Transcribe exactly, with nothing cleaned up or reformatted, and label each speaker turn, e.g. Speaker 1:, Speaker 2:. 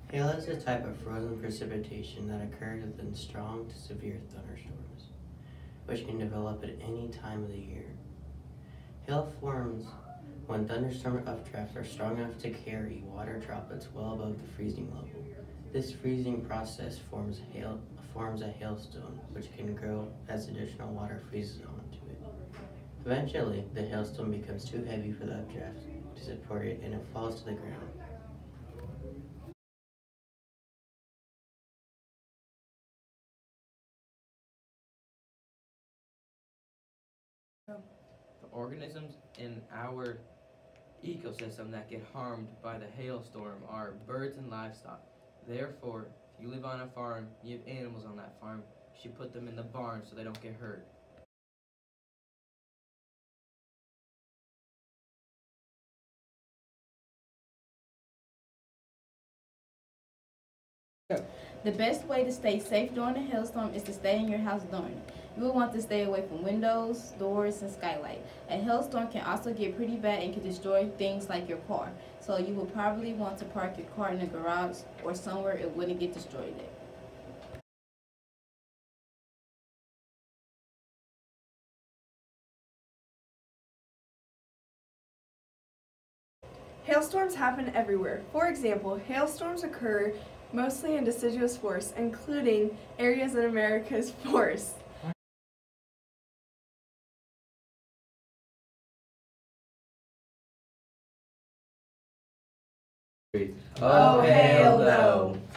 Speaker 1: Hail is a type of frozen precipitation that occurs within strong to severe thunderstorms, which can develop at any time of the year. Hail forms when thunderstorm updrafts are strong enough to carry water droplets well above the freezing level. This freezing process forms, hail, forms a hailstone, which can grow as additional water freezes onto it. Eventually, the hailstone becomes too heavy for the updraft to support it and it falls to the ground.
Speaker 2: The organisms in our ecosystem that get harmed by the hailstorm are birds and livestock. Therefore, if you live on a farm, you have animals on that farm, you should put them in the barn so they don't get hurt.
Speaker 3: The best way to stay safe during a hailstorm is to stay in your house during it. You will want to stay away from windows, doors, and skylight. A hailstorm can also get pretty bad and can destroy things like your car. So you will probably want to park your car in a garage or somewhere it wouldn't get destroyed at.
Speaker 4: Hailstorms happen everywhere. For example, hailstorms occur mostly in deciduous forests, including areas in America's forests.
Speaker 2: Oh,
Speaker 4: hail no!